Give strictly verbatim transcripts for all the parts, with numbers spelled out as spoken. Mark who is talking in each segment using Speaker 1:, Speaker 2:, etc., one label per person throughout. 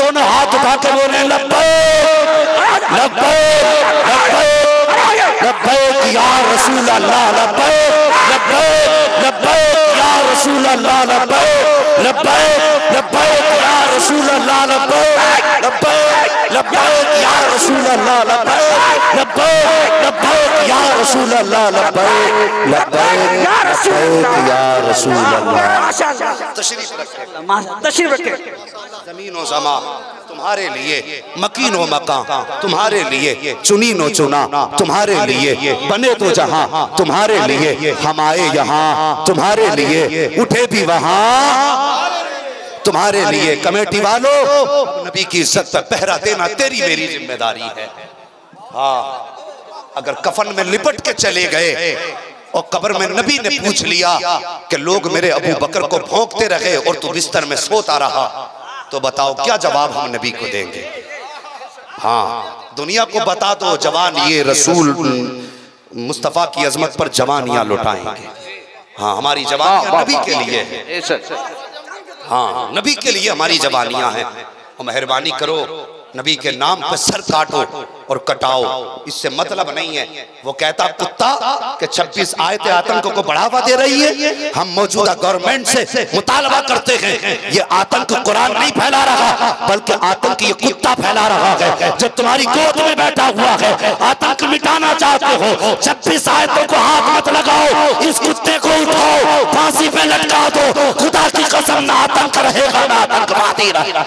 Speaker 1: दोनों हाथ उठा के बोले लब्बैक लब्बैक लब्बैक लब्बैक या रसूल अल्लाह, लब्बैक लब्बैक लब्बैक या रसूल अल्लाह, लब्बैक लब्बैक लब्बैक या रसूल अल्लाह, लब्बैक लब्बैक लब्बैक या रसूल अल्लाह, लब्बैक लब्बैक लब्बैक या रसूल अल्लाह, लब्बैक लब्बैक या रसूल अल्लाह। तशरीफ रखें, तशरीफ रखें। ज़मीन व ज़मा तुम्हारे लिए, मकीन व मकां तुम्हारे लिए, चुनी नो चुना तुम्हारे लिए, बने तो जहां तुम्हारे लिए, हम आए यहाँ तुम्हारे लिए, उठे भी वहां तुम्हारे लिए। कमेटी वालों, नबी की इज्जत पर पहरा देना तेरी मेरी जिम्मेदारी है। हाँ, अगर कफन में लिपट के चले गए और कब्र में नबी ने पूछ लिया कि लोग मेरे अबू बकर को भौंकते रहे और तू बिस्तर में सोता रहा, तो बताओ क्या जवाब हम नबी को देंगे? हाँ, दुनिया को बता दो जवान ये रसूल मुस्तफा की अजमत पर जवानियां लुटाएंगे। हाँ, हमारी जवानियां नबी के लिए है। हाँ, नबी के लिए हमारी जवानियां हैं। और मेहरबानी करो, नबी के नाम पे सर काटो और कटाओ, इससे मतलब नहीं है। वो कहता कुत्ता कि छब्बीस आयतें आतंक को बढ़ावा दे रही है। हम मौजूदा गवर्नमेंट से मुतालबा करते हैं, ये आतंक कुरान नहीं फैला रहा, बल्कि आतंक ये कुत्ता फैला रहा है जो तुम्हारी गोद में बैठा हुआ है। आतंक मिटाना चाहते हो, छब्बीस आयतों को हाथ मत लगाओ, इस कुत्ते को उठाओ, फांसी पे लटका दो। खुदा की कसम, ना आतंक रहेगा ना आतंकवादी रहेगा,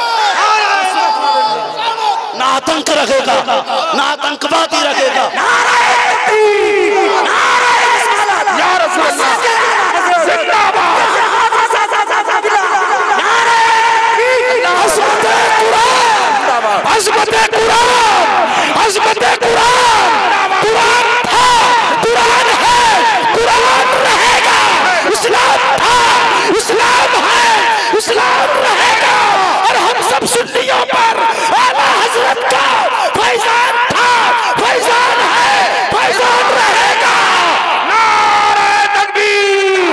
Speaker 1: ना आतंक रहेगा ना आतंकवादी रहेगा। अज़मत कुरान, अज़मत कुरान, कुरान था, कुरान है, कुरान रहेगा। इस्लाम था, इस्लाम है, इस्लाम रहेगा। और हम सब सुन्नियों पर आला हज़रत का फैज़ान था, फैज़ान है, फैज़ान रहेगा। नारे तकबीर,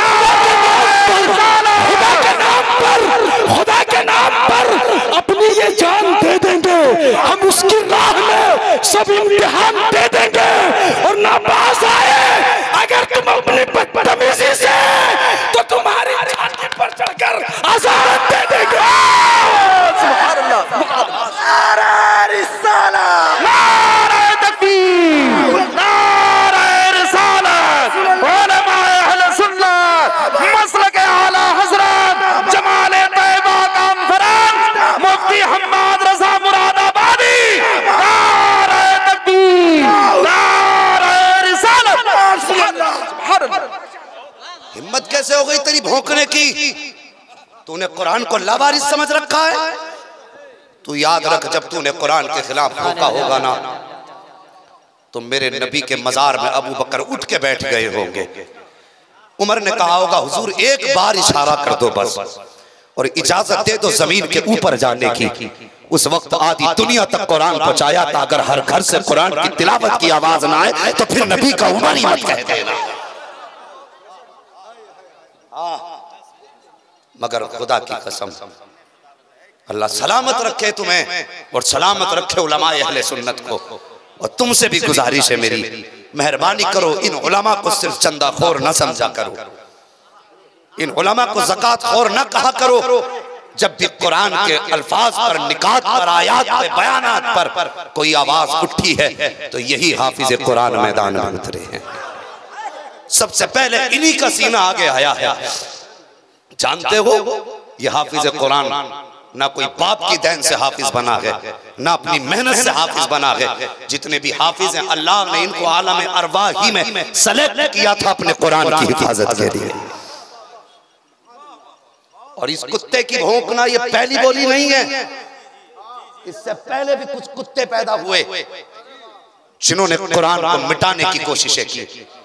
Speaker 1: खुदा के नाम पर, खुदा के नाम पर अपनी ये जान दे देंगे हम, उसकी राह में सब इम्तिहान दे देंगे। और ना पास आए अगर तुम अपनी बदतमीजी से, तो तुम्हारी छाती पर चढ़कर आजाद दे देंगे। सुभान अल्लाह, नारे रिसालत, नारे तकबीर, नारे रिसालत, उलमाए अहले सुन्नत, मसलक आला हज़रत जमाले तैयबा कॉन्फ्रेंस, मुफ्ती हम्माद रज़ा मुरादाबादी, नारे तकबीर, नारे रिसालत। सुभान अल्लाह। हिम्मत कैसे हो गई तेरी भौंकने की? तूने कुरान को लावारिस समझ रखा है। तू याद रख, जब तूने कुरान के खिलाफ भौंका होगा ना, तो मेरे नबी के मजार में अबू बकर उठ के बैठ गए होंगे। उमर ने कहा होगा हुजूर एक बार इशारा कर दो बस, और इजाजत दे दो जमीन के ऊपर जाने की। उस वक्त आधी दुनिया तक कुरान पहुंचाया था। अगर हर घर से कुरान की तिलावत की आवाज ना आए तो फिर नबी का उमर ही मत कह देना। मगर खुदा की कसम, अल्लाह सलामत रखे तुम्हें और सलामत रखे उलमाए अहले सुन्नत को। और तुमसे भी गुजारिश है मेरी, मेहरबानी करो इन उलमा को सिर्फ चंदा खोर न समझा करो, इन उलमा को ज़कात खोर न कहा करो। जब भी कुरान के अल्फाज पर, निकात पर, आयात पर, बयानात पर कोई आवाज उठी है तो यही हाफिज कुरान मैदान में उतरे हैं। सबसे पहले इन्हीं का सीना आगे आया है। जानते हो ये हाफिज कुरान ना कोई बाप की देन से हाफिज बना है, ना अपनी मेहनत से हाफिज बना है। जितने भी हाफिज हैं अल्लाह ने इनको आलम अरवाह ही में सेलेक्ट किया था अपने कुरान की हिफाजत के लिए। और इस कुत्ते की भौंकना ये पहली बोली नहीं है, इससे पहले भी कुछ कुत्ते पैदा हुए जिन्होंने कुरान को मिटाने की कोशिशें की।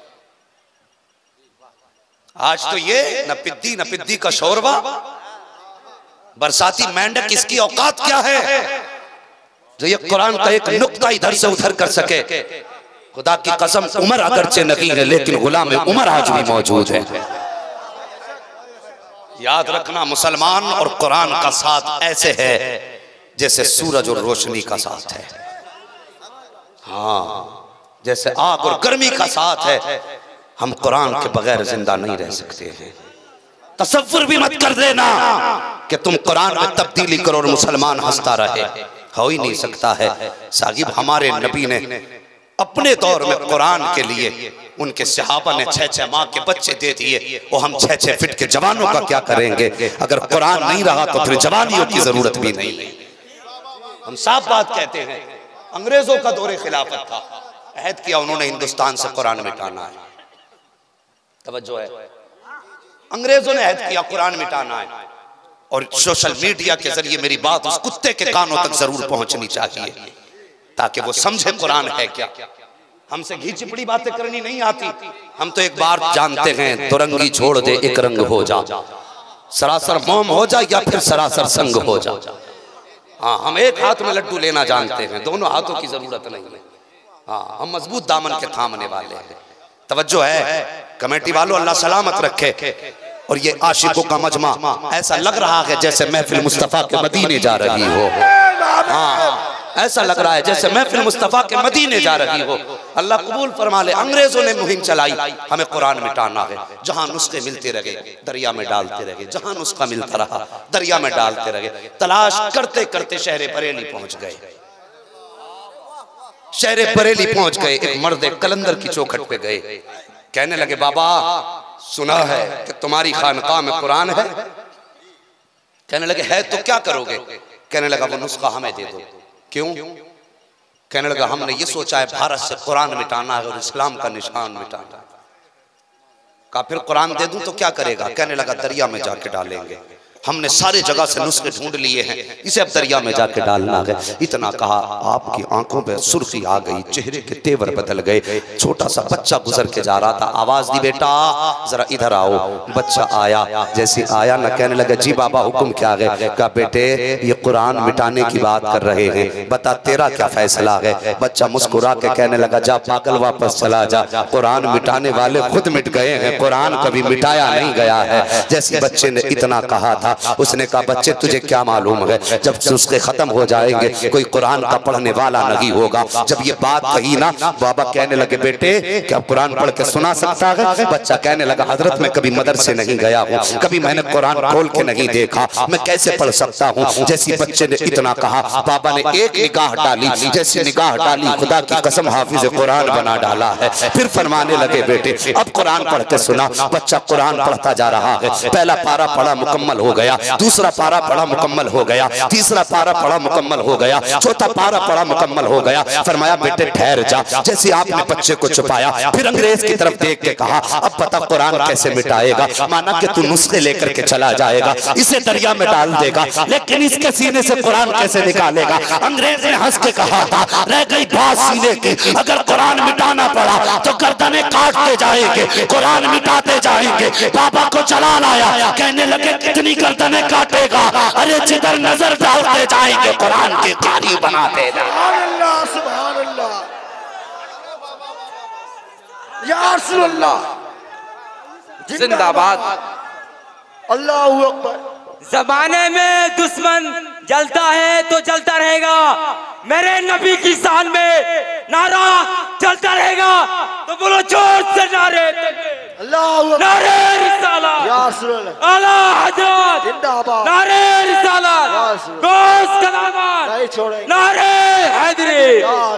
Speaker 1: आज तो ये न पिद्दी न पिद्दी का शोरबा, बरसाती मेंढक इसकी औकात क्या है जो ये कुरान का एक नुक्ता इधर से उधर कर सके। खुदा की कसम, उमर अगरचे नहीं है लेकिन गुलाम उमर आज भी मौजूद है। याद रखना, मुसलमान और कुरान का साथ ऐसे है जैसे सूरज और रोशनी का साथ है, हाँ जैसे आग और गर्मी का साथ है। हम कुरान के बगैर जिंदा नहीं रह सकते हैं। तसव्वुर भी मत कर देना कि तुम कुरान में तब्दीली करो और मुसलमान हंसता रहे, हो ही नहीं सकता है। साहिब हमारे नबी ने अपने दौर में कुरान के लिए उनके सहाबा ने छह छह माह के बच्चे दे दिए, और हम छह छह फिट के जवानों का क्या करेंगे? अगर कुरान नहीं रहा तो फिर जवानियों की जरूरत भी नहीं। हम साफ बात कहते हैं, अंग्रेजों का दौरे खिलाफत था, अहद किया उन्होंने हिंदुस्तान से कुरान मिटाना है। तवज्जो है, अंग्रेजों ने अहद किया कुरान मिटाना है, और सोशल मीडिया के जरिए मेरी बात उस कुत्ते के कानों तक जरूर पहुंचनी चाहिए ताकि वो समझे कुरान है क्या। हमसे घी चिपड़ी बातें करनी नहीं आती। हम तो एक बार जानते हैं, दुरंगी छोड़ दे एक रंग हो जा, सरासर मोम हो जा या फिर सरासर संग हो जा। हाँ, हम एक हाथ में लड्डू लेना जानते हैं, दोनों हाथों की जरूरत नहीं है। हाँ, हम मजबूत दामन के थामने वाले हैं। तवज्जो है कमेटी वालों, अल्लाह सलामत रखे। और ये आशिकों का मजमा ऐसा लग रहा है जैसे महफिल मुस्तफा के मदीने जा रही हो। हाँ, ऐसा लग रहा है जैसे महफिल मुस्तफा के मदीने जा रही हो। अल्लाह कबूल फरमा ले। अंग्रेजों ने मुहिम चलाई, हमें कुरान मिटाना है। जहां नुस्खे मिलते रहे दरिया में डालते रहे, जहां नुस्खा मिलता रहा दरिया में डालते रहे। तलाश करते करते शहर बरेली पहुंच गए। शहर बरेली पहुंच गए, एक मर्द कलंदर की चौखट पे गए। कहने लगे, बाबा सुना है कि तुम्हारी खानकाह में कुरान है। कहने लगे, है तो क्या करोगे? कहने लगा, वो नुस्खा हमें दे दो। क्यों? कहने लगा, हमने ये सोचा है भारत से कुरान मिटाना है और इस्लाम का निशान मिटाना है। कहा, फिर कुरान दे दूं तो क्या करेगा? कहने लगा, दरिया में जाके डालेंगे। हमने सारे जगह से नुस्खे ढूंढ लिए हैं, इसे अब दरिया में जाके डालना है। इतना कहा, आपकी आंखों पे सुर्खी आ गई, चेहरे के तेवर बदल गए। छोटा सा बच्चा गुजर के जा रहा था, आवाज दी, बेटा जरा इधर आओ। बच्चा आया, जैसे आया ना कहने लगा, जी बाबा हुक्म क्या है? कहा, बेटे ये कुरान मिटाने की बात कर रहे हैं, बता तेरा क्या फैसला है? बच्चा मुस्कुरा के कहने लगा, जा पागल वापस चला जा, कुरान मिटाने वाले खुद मिट गए हैं, कुरान कभी मिटाया नहीं गया है। जैसे बच्चे ने इतना कहा था, उसने कहा, बच्चे तुझे क्या मालूम है, जब उसके खत्म हो जाएंगे कोई कुरान का पढ़ने वाला नहीं होगा। जब ये बात कही ना, बाबा कहने लगे, बेटे क्या कुरान पढ़ के सुना सकता है? बच्चा कहने लगा, हजरत मैं कभी मदरसे नहीं गया हूँ, कभी मैंने कुरान खोल के नहीं देखा, मैं कैसे पढ़ सकता हूँ? जैसे बच्चे ने इतना कहा, बाबा ने एक निगाह डाली, जैसे निगाह डाली, खुदा की कसम हाफिज कुरान बना डाला है। फिर फरमाने लगे, बेटे अब कुरान पढ़ के सुना। बच्चा कुरान पढ़ता जा रहा है, पहला पारा पढ़ा मुकम्मल हो गया, दूसरा पारा पढ़ा मुकम्मल हो गया, तीसरा पारा पढ़ा मुकम्मल हो गया, चौथा पारा पढ़ा मुकम्मल हो गया। फरमाया, बेटे ठहर जा। जैसे आपने बच्चे को छुपाया, फिर अंग्रेज की तरफ देख के कहा, अब पता कुरान कैसे मिटाएगा? माना कि तू नुस्खे लेकर के चला जाएगा, इसे दरिया में डाल देगा, लेकिन इसके सीने से कुरान कैसे निकालेगा? अंग्रेज ने हंस के कहा था, रह गई बात सीने की, अगर कुरान मिटाना पड़ा तो गर्दनें काटते जाएंगे, कुरान मिटाते जाएंगे। बाबा को चला लाया, कहने लगे, कितनी गर्दनें काटेगा? अरे जिधर नजर डालते जाएंगे कुरान की कारी बनाते जाएंगे। सुभान अल्लाह, सुभान अल्लाह, या रसूल अल्लाह,
Speaker 2: जिंदाबाद,
Speaker 1: अल्लाहू अकबर।
Speaker 2: जमाने में दुश्मन जलता है तो जलता रहेगा, मेरे नबी की शान में नारा चलता रहेगा। तो बोलो जोर से नारे,
Speaker 1: अल्लाहू
Speaker 2: नारे रिसालत,
Speaker 1: या रसूल अल्लाह,
Speaker 2: आला हजरत जिंदाबाद, नारे रिसालत, गोश कलामत नहीं छोड़ेंगे, नारे हैदरी,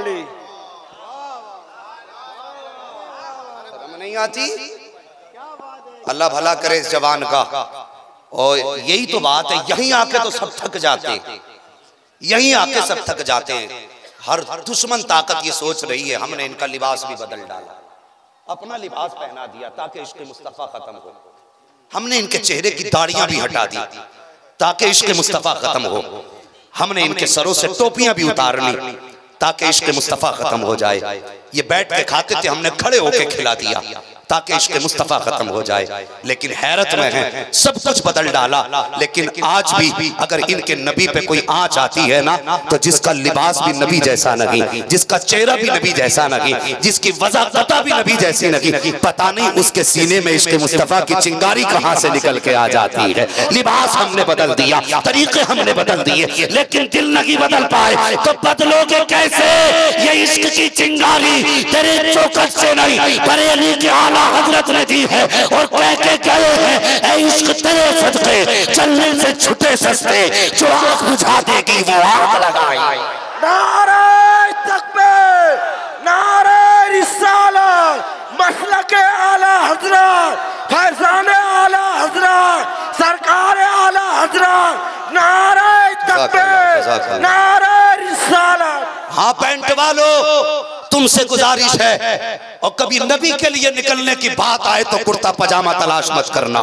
Speaker 1: नहीं आती। अल्लाह भला करे इस जवान का। और यही तो बात है, यहीं आके तो सब थक जाते हैं, यहीं आके सब थक जाते हैं। हर दुश्मन ताकत ये सोच रही है, हमने इनका लिबास भी बदल डाला, अपना लिबास पहना दिया ताकि इश्क मुस्तफा खत्म हो। हमने इनके चेहरे की दाढ़ियां भी हटा दी ताकि इश्क मुस्तफा खत्म हो। हमने इनके सरों से टोपियां भी उतार ली ताकि इश्क मुस्तफा खत्म हो जाए। ये बैठ के खाते थे, हमने खड़े होके खिला दिया ताकि इश्क मुस्तफ़ा खत्म हो जाए। लेकिन हैरत में है, सब कुछ बदल डाला, लेकिन आज भी अगर इनके नबी पे कोई आंच आती है ना, तो जिसका लिबास भी नबी जैसा नहीं, जिसका चेहरा भी नबी जैसा नहीं, जिसकी वज़ाक़ता भी नबी जैसी नहीं, पता नहीं उसके सीने में इश्क मुस्तफ़ा की चिंगारी कहां से निकल के आ जाती है। लिबास हमने बदल दिया, तरीके हमने बदल दिए, लेकिन दिल नहीं बदल पाए। तो बदलोगे कैसे? ये इश्क की चिंगारी तेरे चौखट से नहीं, बरेली के आला हजरत ने दी है और कह के गए हैं, ऐ इश्क तेरे सदके चलने से छुटे सस्ते, जो आग बुझा देगी वो आग लगाए।
Speaker 3: नारे तकबीर, नारे रिसालत, मसलके आला हजरत, फैज़ाने आला हजरत, सरकार आला हजरत, नारे तकबीर, नारे रिसालत।
Speaker 1: हाँ पैंट वालों, तुमसे गुजारिश है, और कभी नबी के लिए निकलने की बात आए तो कुर्ता पजामा तलाश मत करना,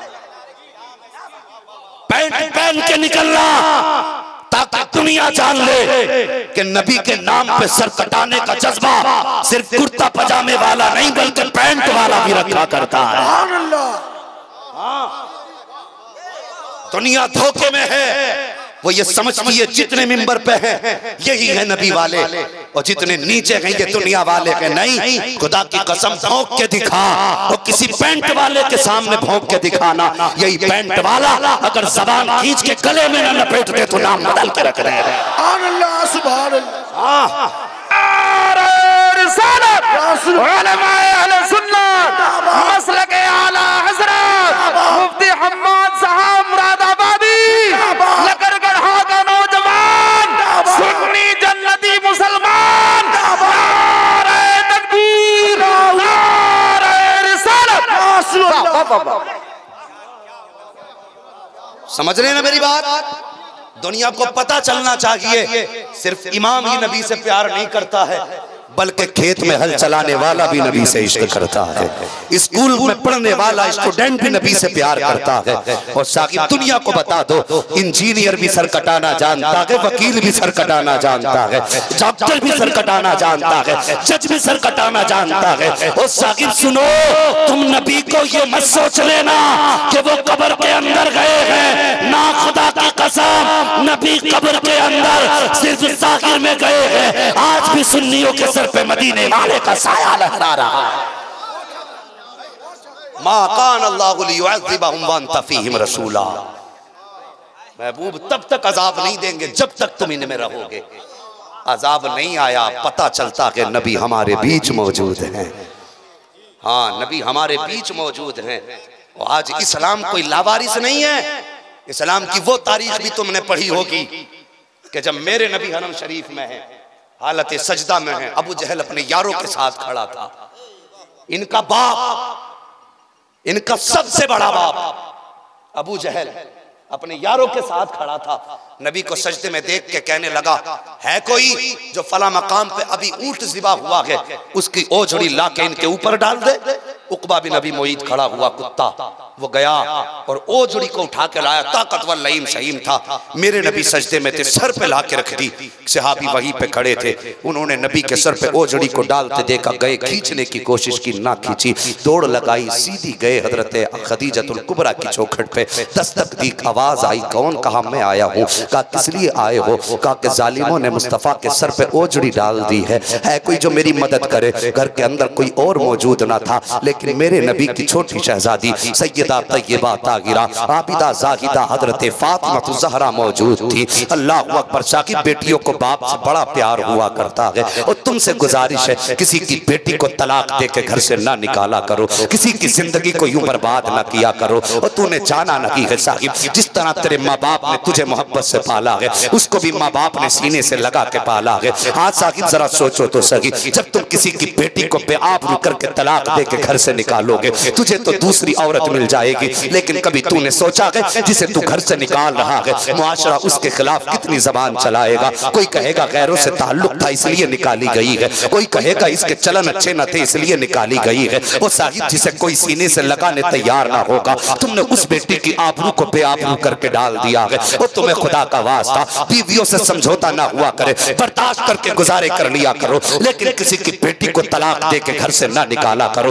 Speaker 1: पैंट पहन के निकलना, ताकि दुनिया जान ले कि नबी के नाम पे सर कटाने का जज्बा सिर्फ कुर्ता पजामे वाला नहीं बल्कि पैंट वाला भी रखा करता है। दुनिया धोखे में है, वो ये समझती है जितने मिंबर पे हैं यही है नबी वाले, और जितने नीचे हैं ये दुनिया वाले के। नहीं, खुदा की कसम भौंक के दिखा, और किसी पैंट वाले के सामने भौंक के दिखाना। यही पैंट वाला अगर जबान खींच के गले में न लपेट दे तो नाम बदल के रख रहे हैं।
Speaker 3: अल्लाह सुभान अल्लाह।
Speaker 2: उलमाए अहले सुन्नत, मसलके आला हजरत मुफ्ती हम्माद साहब मुरादाबादी, लकड़गढ़ा का नौजवान, सुन्नी जन्नती मुसलमान, नारे तकबीर, नारे रिसालत।
Speaker 1: समझ रहे हैं ना मेरी बात? दुनिया को पता चलना चाहिए सिर्फ इमाम ही नबी से प्यार नहीं करता है, बल्कि खेत में हल चलाने वाला भी नबी से इश्क करता है, स्कूल में पढ़ने वाला स्टूडेंट भी नबी से प्यार करता है। और साकिब दुनिया को बता दो, इंजीनियर भी सर कटाना जानता है, वकील भी सर कटाना जानता है, डॉक्टर भी सर कटाना जानता है, जज भी सर कटाना जानता है। और साकिब सुनो, तुम नबी को ये मत सोच लेना कि वो कब्र के अंदर गए हैं, ना खुदा की कसम, नबी कब्र के अंदर सिर्फ साकिर में गए हैं। आज भी सुन्नियों के सर पे मदीने वाले का साया लहरा रहा है। मा कान अल्लाहु लियुअज़्ज़िबहुम व अंत फ़ीहिम रसूला। महबूब तब तक अजाब नहीं देंगे जब तक तुम इनमें रहोगे। अजाब नहीं आया, पता चलता कि नबी हमारे बीच मौजूद हैं। हाँ, नबी हमारे बीच मौजूद हैं। और आज इस्लाम कोई लावारिस नहीं है। इस्लाम की वो तारीख भी तुमने पढ़ी होगी कि जब मेरे नबी हरम शरीफ में है, हालत सजदा में है, अबू जहल अपने यारों के साथ खड़ा था। इनका बाप, इनका सबसे बड़ा बाप अबू जहल अपने यारों के साथ खड़ा था। नबी को सजदे में देख के कहने लगा, है कोई जो फला मकाम पे अभी ऊंट ज़िबा हुआ है, उसकी ओझड़ी ला के इनके ऊपर डाल दे। उकबा बिन नबी मोईद खड़ा हुआ कुत्ता, वो गया और ओझड़ी को उठा के लाया। ताकतवर लईम शहीम था। मेरे नबी सजदे में थे, सर पे ला के रख दी। सहाबी वहीं पे खड़े थे, उन्होंने नबी के सर पे ओझड़ी को डालते देखा, गए खींचने की कोशिश की, ना खींची, दौड़ लगाई, सीधी गए हजरत खदीजतुल कुबरा की चौखट पे। दस्तक दी, आवाज आई, कौन? कहा मैं आया हूँ। कहा किस लिए आए हो? कहा कि जालिमों ने मुस्तफ़ा के सर पे ओझड़ी डाल दी है, है कोई जो मेरी मदद करे? घर के अंदर कोई और मौजूद ना था, लेकिन मेरे नबी की छोटी शहजादी सैयदा तय्यबा ताहिरा आबिदा जाहिदा हजरत फातिमा ज़हरा मौजूद थी। अल्लाह अकबर। साकिब बेटियों को बाप से बड़ा प्यार हुआ करता है, और तुमसे गुजारिश है किसी की बेटी को तलाक दे के घर से ना निकाला करो, किसी की जिंदगी को यूं बर्बाद ना किया करो। और तूने जाना नहीं है साहिब, जिस तरह तेरे माँ बाप ने तुझे मोहब्बत से पाला है, उसको भी माँ बाप ने सीने से लगा के पाला है। हाँ साहिब जरा सोचो तो सही, जब तुम किसी की बेटी को बेआबरू करके तलाक दे के घर से निकालोगे, तुझे तो दूसरी औरत मिल जाएगी, लेकिन कभी तूने सोचा है जिसे तू घर से निकाल रहा है मुआशरा उसके खिलाफ कितनी जबान चलाएगा? कोई कहेगा गैरों से ताल्लुक था इसलिए निकाली गई है, कोई कहेगा इसके चलन अच्छे न थे इसलिए निकाली गई है। वो साहिब जिसे कोई सीने से लगाने तैयार ना होगा, तुमने उस बेटी की आबरू को बेआबरू करके डाल दिया है। और तुम्हें खुदा का वास्ता बीवियों से समझौता ना हुआ करे, बर्दाश्त करके गुजारे कर लिया करो, लेकिन किसी की बेटी को तलाक दे के घर से ना निकाला करो। तुम्हें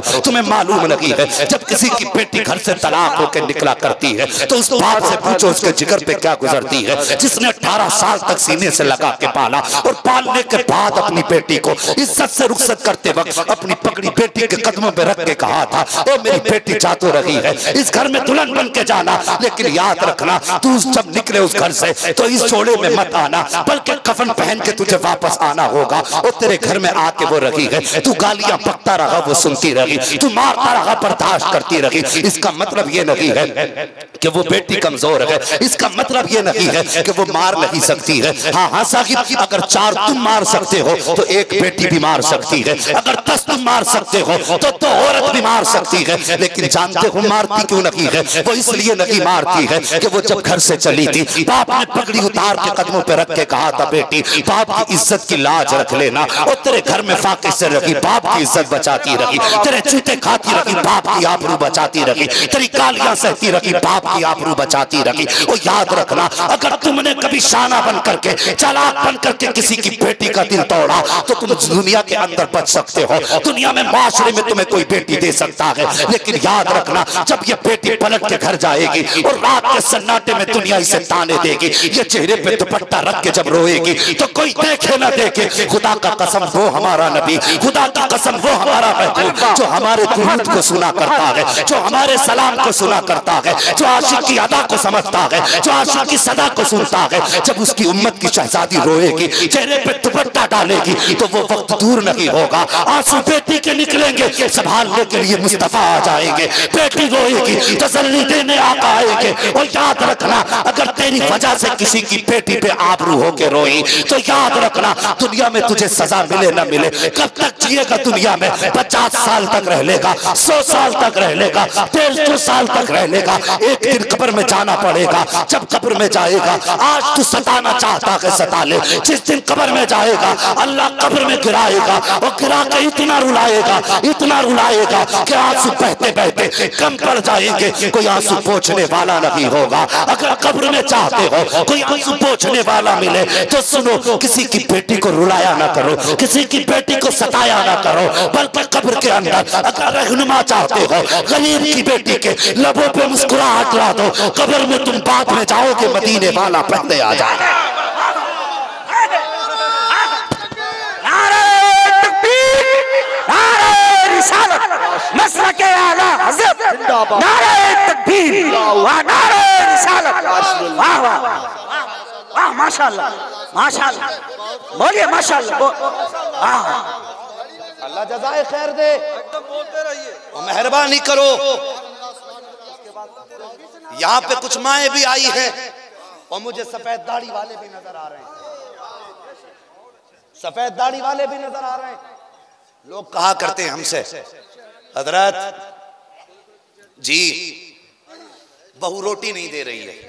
Speaker 1: मालूम नहीं है, जब किसी की बेटी घर से तलाक होकर निकला करती है तो उस बाप से पूछो उसके जिगर पे क्या गुजरती है, जिसने अठारह साल तक सीने से लगा के पाला और पालने के बाद अपनी बेटी को इज्जत से रुखसत करते वक्त अपनी पकड़ी बेटी के कदमों पे रख के कहा था, ओ मेरी बेटी जा तो रही है, इस घर में दुल्हन बन के जाना, लेकिन याद रखना तू जब निकले उस घर से तो इस जोड़े में मत आना, बल्कि कफन पहन के तुझे वापस आना होगा। और तेरे घर में आके वो रही है, तू गालियां बकता रहा वो सुनती रही, तू मारता रहा बर्दाश्त करती रही। इसका मतलब ये नहीं है कि वो बेटी कमजोर है, इसका मतलब ये नहीं है कि वो मार नहीं सकती है। हाँ हाँ साहिब, अगर चार तुम मार सकते हो तो एक बेटी भी मार सकती है, अगर दस तुम मार सकते हो तो दो औरत भी मार सकती है। लेकिन जानते हो मारती क्यों नहीं है? वो इसलिए नहीं मारती है कि वो जब घर से चली थी बाप ने पगड़ी उतार के कदमों पे रख के कहा था, बेटी बाप की इज्जत की लाज रख लेना। और तेरे घर में फाके से रखी, बाप की इज्जत बचाती रही, तेरे जूते खाती रही, बाप की आबरू बचाती रही, तेरी गालियां सहती रही, बाप की आबरू बचाती रही। और याद रखना, अगर तुमने कभी शाना बन करके, चालाक बन करके किसी की बेटी का दिल तोड़ा तो तुम दुनिया के अंदर बच सकते हो, दुनिया में माशरे में तुम्हें कोई बेटी दे सकता है। लेकिन याद रखना, जब ये बेटी पलट के घर जाएगी और रात के सन्नाटे में दुनिया इसे ताने देगी, ये चेहरे पे दुपट्टा रख के जब रोएगी तो कोई देखे ना देखे, खुदा का कसम वो हमारा नबी, खुदा की कसम वो हमारा महबूब जो हमारे दुरूद को सुना करता है, जो हमारे सलाम को सुना करता है, जो आशिक की अदा को समझता है, जो आशिक की सदा को सुनता है, जब उसकी उम्मत की शहजादी रोएगी, चेहरे पे दुपट्टा डालेगी तो वो वक्त दूर नहीं होगा, आंसू बेटी के निकलेंगे, संभालने के लिए मुस्तफा आ जाएंगे, बेटी रोएगी तसल्ली देने आका आएंगे। और याद रखना, अगर तेरी वजह से किसी की बेटी पे आबरू होके रोई तो याद रखना, दुनिया में तुझे सजा मिले ना मिले, कब तक जिएगा दुनिया में? पचास साल तक रह लेगा, सौ साल तक रह लेगा, डेढ़ सौ साल तक रह लेगा, एक दिन कब्र में जाना पड़ेगा। जब कब्र में जाएगा, आज तू सताना चाहता है सता ले, जिस दिन कब्र में जाएगा अल्लाह कब्र में गिराएगा और गिरा के इतना रुलाएगा, इतना रुलाएगा कि आंसू बहते बहते कम पड़ जाएंगे, कोई आंसू पोंछने वाला नहीं होगा। अगर कब्र में चाहते हो कोई आंसू पोंछने वाला मिले तो सुनो, किसी की बेटी को रुलाया ना करो, किसी की बेटी को सताया ना करो, बल्कि कब्र के अंदर अगर रहनुमा चाहते हो, गरीब की बेटी के लबों पे मुस्कुराहट ला दो, कब्र में तुम बाद में जाओगे मदीने वाला पहले आ जाएगा।
Speaker 3: मसलके आला हज़रत नारे तकबीर व नारे रिसालत। वाह वाह वाह, माशाअल्लाह माशाअल्लाह, बोलिए माशाअल्लाह। वाह,
Speaker 1: अल्लाह जज़ाए खैर दे, बोलते रहिए, मेहरबानी करो। यहाँ पे कुछ माएँ भी आई हैं और मुझे सफेद दाढ़ी वाले भी नजर आ रहे हैं, सफेद दाढ़ी वाले भी नजर आ रहे हैं। लोग कहा करते हैं हमसे, हजरत जी बहू रोटी नहीं दे रही है,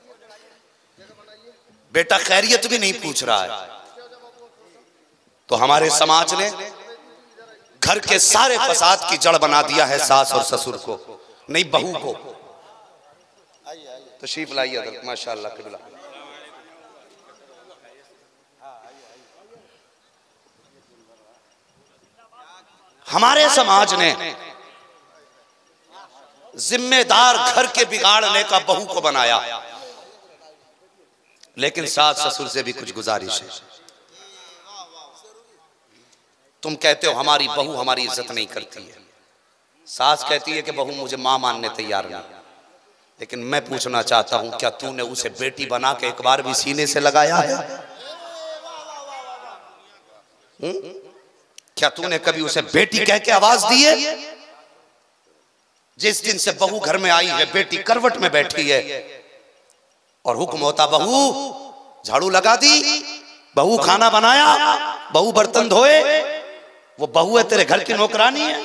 Speaker 1: बेटा खैरियत भी नहीं पूछ रहा है। तो हमारे समाज ने घर के सारे फसाद की जड़ बना दिया है सास और ससुर को, नहीं बहू को। तशरीफ लाइए हजरत, माशाअल्लाह किबला। हमारे समाज ने जिम्मेदार घर के बिगाड़ने का बहू को बनाया, लेकिन सास ससुर से भी कुछ गुजारिश है। तुम कहते हो हमारी बहू हमारी इज्जत नहीं करती है, सास कहती है कि बहू मुझे मां मानने तैयार नहीं। लेकिन मैं पूछना चाहता हूं, क्या तूने उसे बेटी बना के एक बार भी सीने से लगाया है? हुँ? क्या तूने कभी उसे बेटी कह के आवाज दी है? जिस दिन से बहू घर में आई है, बेटी करवट में बैठी है और हुक्म होता बहू झाड़ू लगा दी, बहू खाना बनाया, बहू बर्तन धोए, वो बहू है तेरे घर की नौकरानी है,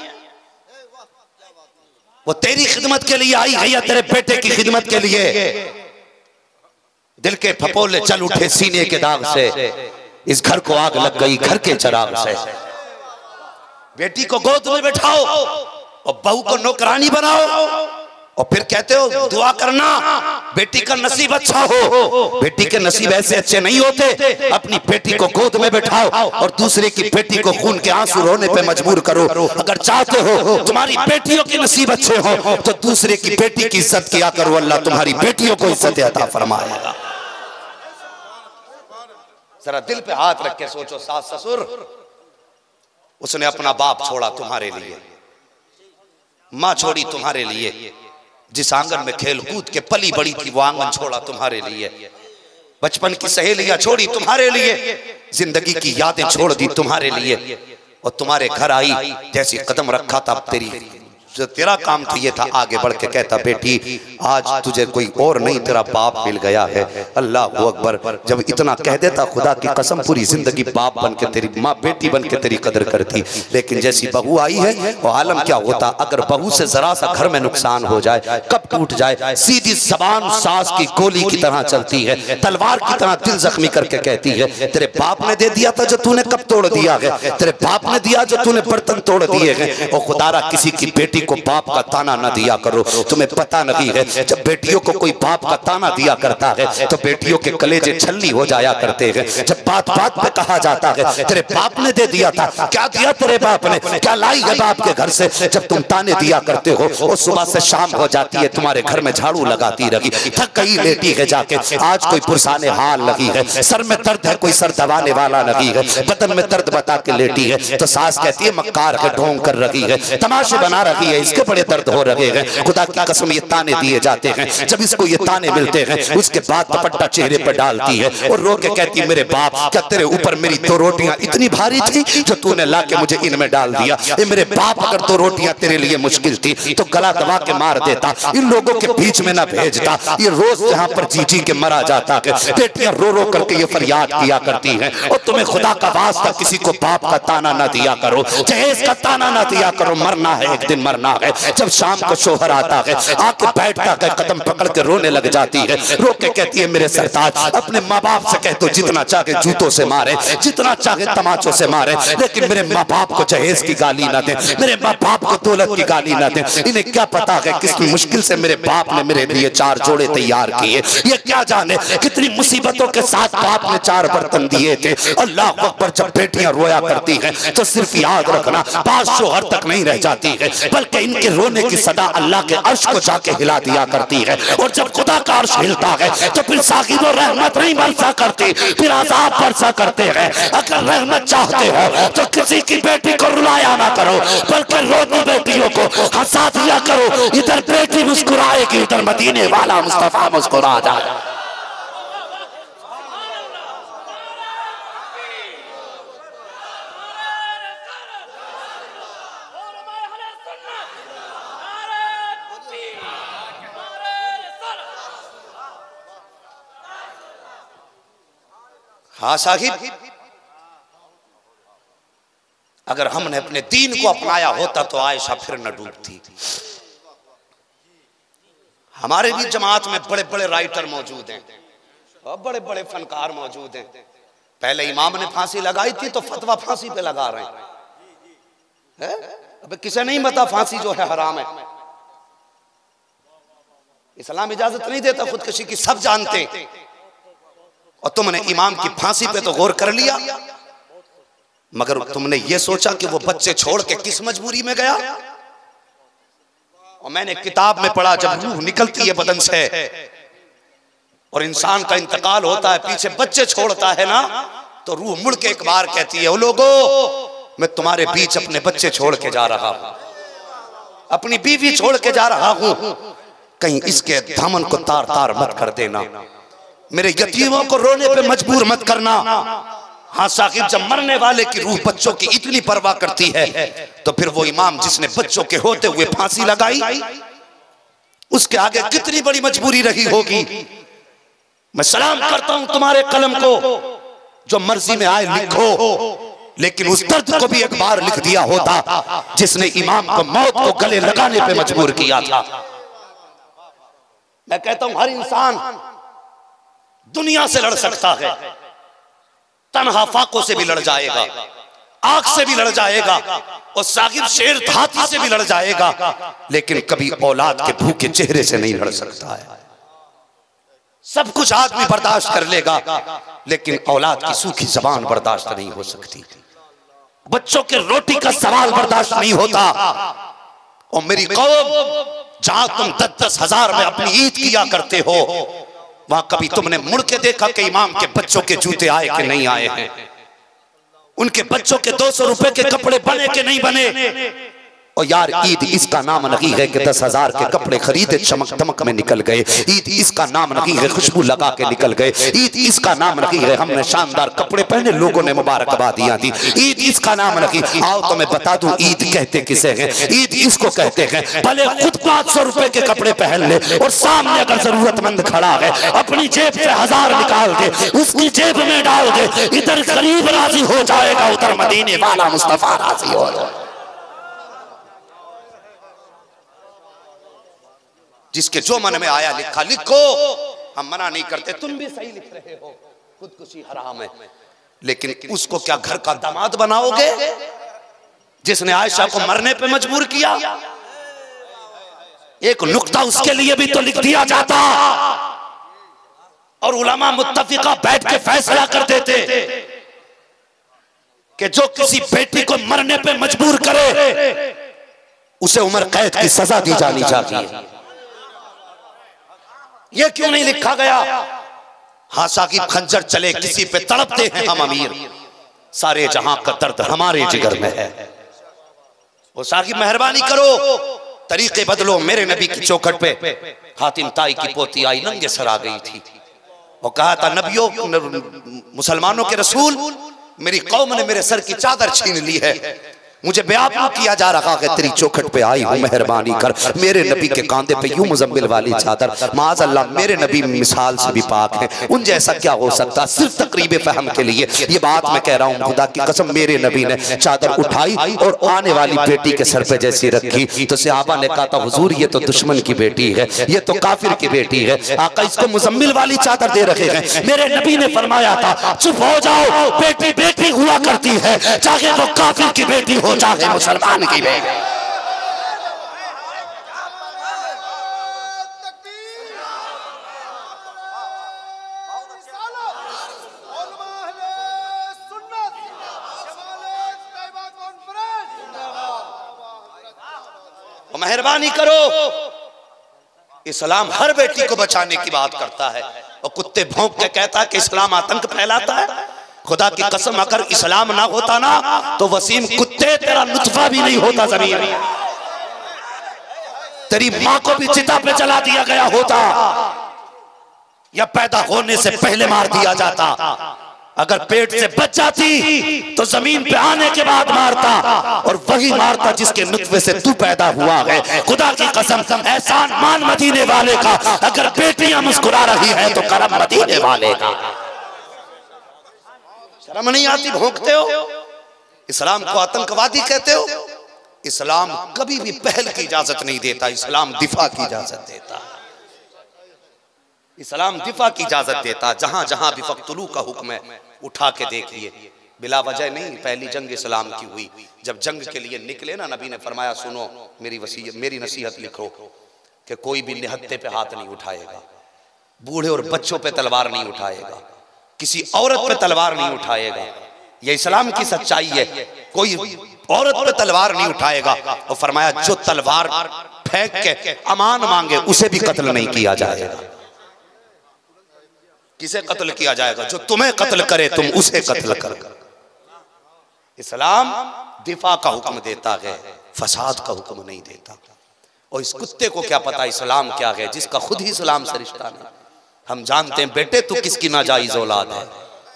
Speaker 1: वो तेरी खिदमत के लिए आई है या तेरे बेटे की खिदमत के लिए? दिल के फपोले चल उठे सीने के दाग से, इस घर को आग लग गई घर के चिराग से। बेटी को गोद में बैठाओ और बहू को नौकरानी बनाओ और फिर कहते हो दुआ करना बेटी का नसीब अच्छा हो। बेटी के नसीब ऐसे अच्छे नहीं होते। अपनी बेटी को गोद में बैठाओ और दूसरे की बेटी को खून के आंसू रोने पे मजबूर करो। अगर चाहते हो तुम्हारी बेटियों के नसीब अच्छे हो तो दूसरे की बेटी की इज्जत किया करो, अल्लाह तुम्हारी बेटियों को इज्जत अता फरमाएगा। जरा दिल पे हाथ रख के सोचो, सास ससुर, उसने अपना बाप छोड़ा तुम्हारे लिए, माँ छोड़ी तुम्हारे लिए, जिस आंगन में खेल कूद के पली बड़ी थी वो आंगन छोड़ा तुम्हारे लिए, बचपन की सहेलियां छोड़ी तुम्हारे लिए, जिंदगी की यादें छोड़ दी तुम्हारे लिए, और तुम्हारे घर आई जैसी कदम रखा था तेरी जो तेरा काम तो ये था आगे बढ़ के कहता बेटी आज तुझे कोई और नहीं तेरा बाप मिल गया है। अल्लाह अकबर। जब इतना कह देता खुदा की कसम पूरी जिंदगी बाप बन के तेरी माँ बेटी बन के तेरी कदर करती। लेकिन जैसी बहू आई है वो आलम क्या होता। अगर बहू से जरा सा घर में नुकसान हो जाए, कब टूट जाए, सीधी जबान सास की गोली की तरह चलती है, तलवार की तरह दिल जख्मी करके कहती है तेरे बाप ने दे दिया था जो तूने कब तोड़ दिया है, तेरे बाप ने दिया जो तूने बर्तन तोड़ दिए हैं। और खुदारा किसी की बेटी को बाप का ताना न दिया करो। तुम्हें पता नहीं है जब बेटियों को कोई बाप का ताना दिया करता है तो बेटियों के कलेजे छल्ली हो जाया करते हैं। जब बात बात पे कहा जाता है तेरे बाप ने दे दिया था, क्या दिया तेरे बाप ने, क्या लाई है बाप के घर से, जब तुम ताने दिया करते हो और सुबह से शाम हो जाती है तुम्हारे घर में झाड़ू लगाती रही, थक गई लेटी है जाके, आज कोई पुरसाने हाल लगी है, सर में दर्द है कोई सर दबाने वाला नहीं है, बदन में दर्द बता के लेटी है तो सास कहती है मक्कार है ढोंग कर रही है, तमाशे बना रही है, इसके बड़े दर्द हो रहे हैं। खुदा की कसम ये ताने दिए जाते हैं। जब इसको ये ताने मिलते हैं उसके बाद दुपट्टा चेहरे पर डालती है और रो के कहती है मेरे बाप क्या तेरे ऊपर मेरी दो रोटियां इतनी भारी थी जो तूने ला के मुझे इनमें डाल दिया। ये मेरे बाप अगर दो रोटियां तेरे लिए मुश्किल थी तो गला दबा के मार देता, इन लोगों के बीच में ना भेजता। ये रोज यहाँ पर जी जी के मरा जाता है। बेटियां रो रो करके ये फरियाद किया करती हैं। और तुम्हें खुदा का वास्ता किसी को बाप का ताना ना दिया करो, जहेज का ताना ना दिया करो। मरना है एक दिन मरना है। जब शाम को शोहर आता है आके बैठता है कदम पकड़ के रोने लग जाती है, रो के कहती है मेरे सरताज अपने माँ बाप से कह दो जितना चाहे जूतों से मारे, जितना चाहे तमाचों से मारे, लेकिन मेरे माँ बाप को जहेज की गाली ना दे, मेरे माँ बाप को दौलत की गाली ना दे। इन्हें क्या पता है कितनी मुश्किल से मेरे बाप ने मेरे लिए चार जोड़े तैयार किए, ये क्या जाने कितनी मुसीबतों के साथ बाप ने चार बर्तन दिए थे। अल्लाह अकबर। जब बेटियां रोया करती हैं तो सिर्फ याद रखना पांच शोहर तक नहीं रह जाती है, बल्कि इनके रोने की सदा अल्लाह के अर्श को जाके हिला दिया करती है। और जब खुदा का अर्श हिलता है तो फिर साकिब और रहमत नहीं बरसा करती, फिर अज़ाब बरसा करते हैं। अगर रहमत चाहते हो तो किसी की बेटी को रुलाया ना करो, बल्कि रोती बेटियों को हंसा दिया करो। इधर बेटी मुस्कुराएगी, इधर मदीने वाला मुस्तफा मुस्कुरा जाए। हाँ साहिब, अगर हमने अपने दीन को अपनाया होता तो आयशा फिर न डूबती। हमारे भी जमात में बड़े बड़े राइटर मौजूद हैं और बड़े बड़े फनकार मौजूद हैं। पहले इमाम ने फांसी लगाई थी तो फतवा फांसी पे लगा रहे हैं। अबे किसे नहीं पता फांसी जो है हराम है, इस्लाम इजाजत नहीं देता खुदकुशी की, सब जानते हैं। और तुमने इमाम की फांसी पे तो गौर कर लिया, मगर तुमने ये सोचा कि वो बच्चे छोड़ के किस मजबूरी में गया। और मैंने किताब में पढ़ा जब रूह निकलती है बदन से और इंसान का इंतकाल होता है, पीछे बच्चे छोड़ता है ना, तो रूह मुड़ के एक बार कहती है ओ लोगो मैं तुम्हारे बीच अपने बच्चे छोड़ के जा रहा हूं, अपनी बीवी छोड़ के जा रहा हूं, कहीं इसके दामन को तार तार मत कर देना, मेरे यतीमों को रोने पे मजबूर मत करना। हाँ साकिब, जब मरने वाले की रूह बच्चों की इतनी परवाह करती है तो फिर वो इमाम जिसने बच्चों के होते हुए फांसी लगाई, उसके आगे कितनी बड़ी मजबूरी रही होगी। मैं सलाम करता हूं तुम्हारे कलम को, जो मर्जी में आए लिखो, लेकिन उस दर्द को भी एक बार लिख दिया होता जिसने इमाम को मौत को गले लगाने पे मजबूर किया था। मैं कहता हूं हर इंसान दुनिया से लड़ सकता है, तन्हा फाकों से भी लड़ जाएगा, आग से भी लड़ जाएगा और साकिब शेर हाथी से भी लड़ जाएगा, लेकिन कभी औलाद के भूखे चेहरे से नहीं लड़ सकता है। सब कुछ आदमी बर्दाश्त कर लेगा, लेकिन औलाद की सूखी जबान बर्दाश्त नहीं हो सकती। बच्चों के रोटी का सवाल बर्दाश्त नहीं होता। और मेरी कौम, जहां तुम दस दस हजार में अपनी ईद किया करते हो, वहां कभी तुमने मुड़ के देखा कि इमाम के बच्चों के जूते आए कि नहीं आए हैं, उनके बच्चों के दो सौ रुपए के कपड़े बने कि नहीं बने। और यार, ईद इसका नाम नहीं है कि दस हजार के कपड़े खरीदे चमक दमक में निकल गए। ईद इसका नाम नहीं है खुशबू लगा के निकल गए। ईद इसका नाम नहीं है हमने शानदार कपड़े पहने लोगों ने मुबारकबादियां दी। ईद इसका नाम नहीं। आओ तो मैं बता दूं ईद कहते किसे हैं। ईद इसको कहते हैं भले खुद पांच सौ रुपए के कपड़े पहन ले और सामने अगर जरूरतमंद खड़ा है अपनी जेब से हजार निकाल दे, उसकी जेब में डाल दे, इधर गरीब राजी हो जाएगा, उधर मदीने वाला मुस्तफा राजी हो जाएगा। जिसके जो मन में आया लिखा लिखो, हम मना नहीं करते, तुम भी सही लिख रहे हो, खुदकुशी हराम है, लेकिन उसको क्या घर का दामाद बनाओगे जिसने आयशा को मरने पे मजबूर किया? एक नुक्ता उसके लिए भी तो लिख दिया जाता और उलमा मुत्तफिका बैठ के फैसला कर देते कि जो किसी बेटी को मरने पे मजबूर करे उसे उम्र कैद की सजा दी जानी चाहिए। ये क्यों नहीं लिखा गया? हाँ साकिब, खंजर चले किसी पे तड़पते हैं हम अमीर, सारे जहां का दर्द हमारे जिगर में है। वो साकिब मेहरबानी करो, तरीके बदलो। मेरे नबी की चौखट पे हातिम ताई की पोती आई, नंगे सर आ गई थी और कहा था नबियों, मुसलमानों के रसूल, मेरी कौम ने मेरे सर की चादर छीन ली है, मुझे बेआबरू किया जा रहा है, तेरी चौखट पे आई हूं, मेहरबानी कर। मेरे नबी के कांधे पे यूं मुजम्मिल वाली चादर, माज़ अल्लाह मेरे नबी मिसाल से भी पाक है, उन जैसा क्या हो सकता। सिर्फ तकरीब फहम के लिए ये बात मैं कह रहा हूँ, खुदा की कसम मेरे नबी ने चादर उठाई और आने वाली बेटी के सर पे जैसी रखी तो सहाबा ने कहा था हुजूर ये तो दुश्मन की बेटी है, ये तो काफिर की बेटी है, आका इसको मुजम्मिल वाली चादर दे रखे हैं। मेरे नबी ने फरमाया था चुप हो जाओ, बेटी बेटी हुआ करती है, चाहे वो काफिर की बेटी हो चाहे मुसलमान की बेटी। मेहरबानी करो, इस्लाम हर बेटी को बचाने की बात करता है और कुत्ते भौंक के कहता है कि इस्लाम आतंक फैलाता है। खुदा की कसम अगर इस्लाम ना होता ना तो वसीम कुत्ते तेरा नुतफा भी नहीं होता जमीन में, तेरी मां को भी चिता पे जला दिया गया होता या पैदा होने से पहले मार दिया जाता। अगर पेट से बच जाती तो जमीन पे आने के बाद मारता और वही मारता जिसके नुतफे से तू पैदा हुआ है। खुदा की कसम एहसान मान मदीने वाले का, अगर बेटियां मुस्कुरा रही है तो करम मदीने वाले का। शर्म नहीं आती? भोंकते हो, इस्लाम को आतंकवादी कहते हो। इस्लाम कभी भी पहल की इजाजत नहीं देता, इस्लाम दिफा की इजाजत देता। इस्लाम दिफा की इजाजत देता। जहां जहां भी फक्तुलू का हुक्म है उठा के देखिए, बिला वजह नहीं। पहली जंग इस्लाम की हुई, जब जंग के लिए निकले ना, नबी ने फरमाया सुनो मेरी वसीयत, मेरी नसीहत लिखो कि कोई भी निहत्ते पे हाथ नहीं उठाएगा, बूढ़े और बच्चों पे तलवार नहीं उठाएगा, किसी औरत पे तलवार नहीं उठाएगा। यह इस्लाम की सच्चाई है, कोई औरत पे तलवार नहीं उठाएगा। और फरमाया जो तलवार फेंक के अमान मांगे उसे भी कत्ल नहीं किया जाएगा। किसे कत्ल किया जाएगा? जो तुम्हें कत्ल करे तुम उसे कत्ल करो। इस्लाम दिफा का हुक्म देता है, फसाद का हुक्म नहीं देता। और इस कुत्ते को क्या पता इस्लाम क्या है, जिसका खुद ही इस्लाम से रिश्ता नहीं। हम जानते हैं बेटे तू किसकी नाजायज औलाद है,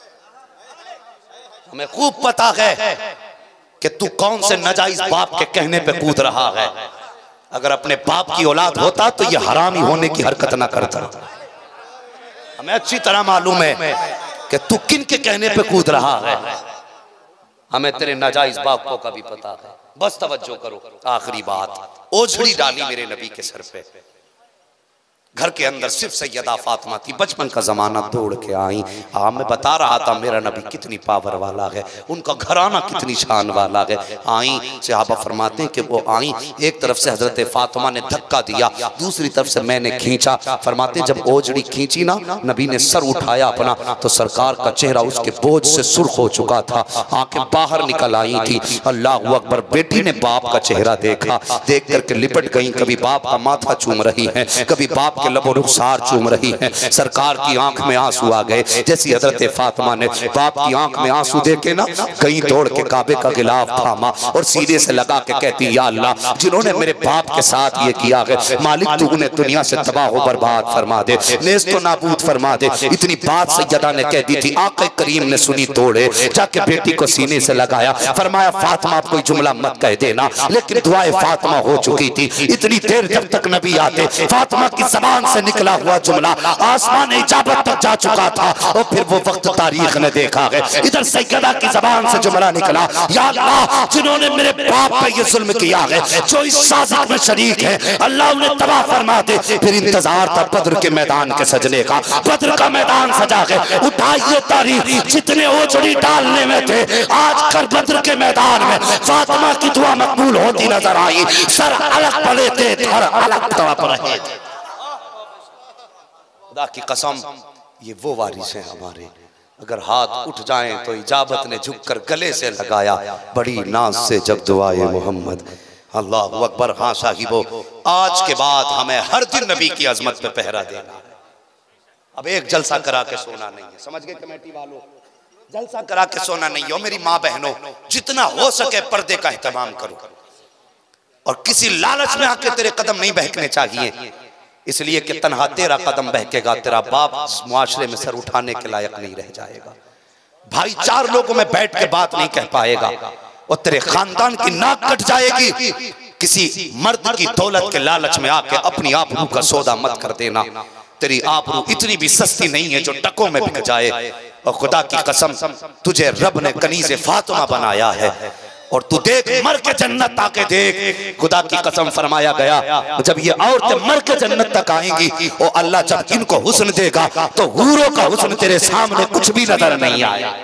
Speaker 1: हमें खूब पता है कि तू कौन से नाजायज बाप के कहने पे कूद रहा है। अगर अपने बाप की औलाद होता तो ये हरामी होने की हरकत ना करता। हमें अच्छी तरह मालूम है कि तू किन के कहने पे कूद रहा है, हमें तेरे नाजायज बापों का भी पता है। बस तवज्जो करो, आखिरी बात, ओझड़ी डाली मेरे नबी के सर पे। घर के अंदर सिर्फ सैयदा फातिमा थी। बचपन का ज़माना दौड़ के आई। हाँ, मैं बता रहा था मेरा नबी कितनी पावर वाला है, उनका घराना कितनी शान वाला है। आई, सहाबा फरमाते हैं कि वो आई, एक तरफ से हजरत फातिमा ने धक्का दिया, दूसरी तरफ से मैंने खींचा। फरमाते हैं जब ओजड़ी खींची ना, नबी ने सर उठाया अपना, तो सरकार का चेहरा उसके बोझ से सुर्ख हो चुका था, आंखें बाहर निकल आई थी। अल्लाह अकबर। बेटी ने बाप का चेहरा देखा, देख करके लिपट गई। कभी बाप का माथा चूम रही है, कभी बाप के लबो रुखसार चूम रही है। सरकार की आंख में आंसू आ गए। जैसी हजरत फातिमा ने बाप की आंख में आंसू देखे ना, कहीं दौड़ के काबे का गिलाफ थामा और सीधे से लगा के कहती, या अल्लाह, जिन्होंने मेरे बाप के साथ ये किया है, मालिक तू उन्हें दुनिया से तबाह हो बर्बाद फरमा दे, नेस्त तो नाबूद फरमा दे। इतनी बात सैयदा ने कह दी थी। आका करीम ने सुनी, तोड़े जाके बेटी को सीने से लगाया, फरमाया फातिमा आप कोई जुमला मत कह देना। लेकिन दुआए फातिमा हो चुकी थी। इतनी देर जब तक नबी आते, फातिमा की जबान से निकला हुआ जुमला आसमान इजाबत तक जा चुका था। और फिर वो वक्त तारीख ने देखा है, इधर सैयदा की जबान से जुमला निकला, या अल्लाह, जिन्होंने मेरे बाप पे ये जुल्म किया है, जो इस साजिश में शरीक है, अल्लाह उन्हें तबाह फरमा दे। फिर इंतजार था बद्र के मैदान के सजने का। बद्र का मैदान सजा है। उठाइए तारीख, जितने ओजड़ी डालने में थे, आज कर बद्र के मैदान में फातिमा की दुआ मकबूल होती नजर आई। सर अलग पड़े थे, धर अलग तड़प रहे थे। खुदा की कसम, ये वो वारिस हैं हमारे। अगर हाथ उठ जाएं तो इजाबत ने झुककर गले से लगाया, बड़ी नाज से जब दुआए मोहम्मद। अल्लाह अकबर। हाँ साहिबो, आज के बाद हमें हर दिन नबी की अजमत पे पहरा देना। अब एक जलसा करा के सोना नहीं है, समझ गए कमेटी वालों? जलसा करा के सोना नहीं हो। मेरी माँ बहनों, जितना हो सके पर्दे का एहतमाम करो, और किसी लालच में आके तेरे कदम नहीं बहकने चाहिए, इसलिए कि तन्हा तेरा कदम बहकेगा, तेरा बाप मुआशरे में सर उठाने के लायक नहीं रह जाएगा, भाई चार लोगों में बैठ के बात नहीं कह पाएगा, और तेरे खानदान की नाक कट जाएगी। किसी मर्द की दौलत के लालच में आके अपनी आबरू का सौदा मत कर देना। तेरी आबरू इतनी भी सस्ती नहीं है जो टकों में बिक जाए। और खुदा की कसम, तुझे रब ने कनीज़े फातिमा बनाया है, और तू देख मर के जन्नत आके देख। खुदा की कसम फरमाया गया, जब ये औरतें मर के जन्नत तक आएंगी, और अल्लाह जब इनको हुस्न देगा तो हूरों का हुस्न तेरे सामने कुछ भी नजर नहीं आया।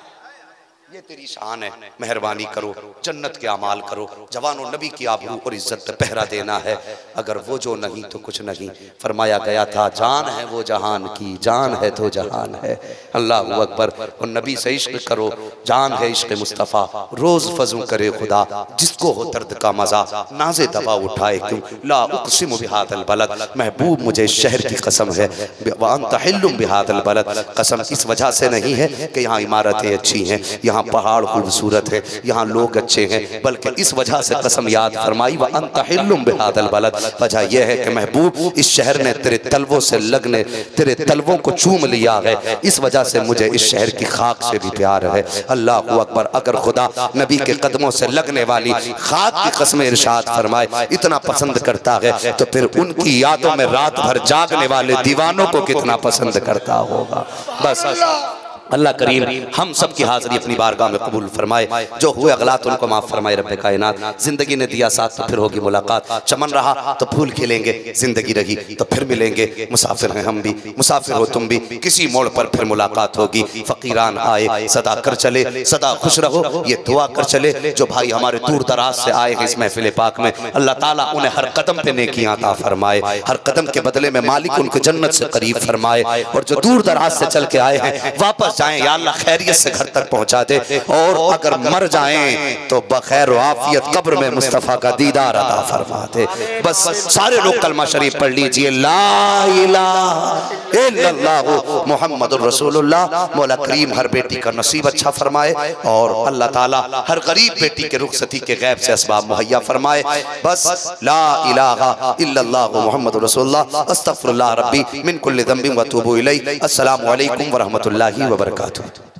Speaker 1: ये तेरी शान है, मेहरबानी करो, जन्नत के अमाल करो। जवानों, नबी की आबरू और इज्जत पे पहरा देना है। अगर वो जो नहीं तो कुछ नहीं। फरमाया गया था, जान है वो जहान की, जान है तो जहान है। अल्लाह अकबर। और नबी से इश्क करो, जान है इश्क मुस्तफ़ा, रोज फजू करे खुदा, जिसको हो दर्द का मजा, नाजे दवा उठाए क्यों, ला उक़सिमु बिहादल बलद, महबूब मुझे शहर की कसम है, व अंत हिल्लुम बिहादल बलद। कसम इस वजह से नहीं है कि यहाँ इमारतें अच्छी हैं, यहाँ पहाड़ खूबसूरत है, यहाँ लोग अच्छे हैं, बल्कि इस वजह से कसम याद फरमाई, व अंत हिल्लुम बिहादल बलद। वजह यह है कि महबूब इस शहर ने तेरे तलवों से लगने, तेरे तलवों को चूम लिया है, इस वजह से मुझे इस शहर की खाक से भी प्यार है। अल्लाह अकबर। अगर खुदा नबी के कदमों से लगने वाली खाक की कसमें इरशाद फरमाए इतना पसंद करता है, तो फिर उनकी यादों में रात भर जागने वाले दीवानों को कितना पसंद करता होगा। बस अल्लाह करीम हम सब की हाजिरी अपनी बारगाह में कबूल फरमाए। जो हुए अगलात उनको माफ़ फरमाए रब्बे कायनात। जिंदगी ने दिया साथ तो फिर होगी मुलाकात, चमन रहा तो फूल खिलेंगे, जिंदगी रही तो फिर मिलेंगे। मुसाफिर हैं हम भी, मुसाफिर हो तुम भी, किसी मोड़ पर फिर मुलाकात होगी। फ़कीरान आए सदा कर चले, सदा खुश रहो ये दुआ कर चले। जो भाई हमारे दूर दराज से आए हैं इस महफिल पाक में, अल्लाह ताला उन्हें हर कदम पे नेकियां अता फरमाए, हर कदम के बदले में मालिक उनको जन्नत से करीब फरमाए। और जो दूर दराज से चल के आए हैं वापस जाएं, या अल्लाह खैरियत से घर तक पहुंचा दे, और अगर मर जाएं तो बखैर व आफियत कब्र में मुस्तफ़ा का दीदार अता फरमा दे। बस सारे लोग कलमा शरीफ पढ़ लीजिए, ला इलाहा इल्लल्लाहु मुहम्मदुर रसूलुल्लाह। मौला करीम हर बेटी का नसीब अच्छा फरमाए, और अल्लाह ताला हर गरीब बेटी के रुखसती के गैब से असबाब मुहैया फरमाए। बस ला इलाहा इल्लल्लाहु मुहम्मदुर रसूलुल्लाह, अस्तगफिरुल्लाह रब्बी मिन कुल्लि ज़ंबिन व अतूबु इलैहि। अस्सलामु अलैकुम व रहमतुल्लाहि व बरकातुहू।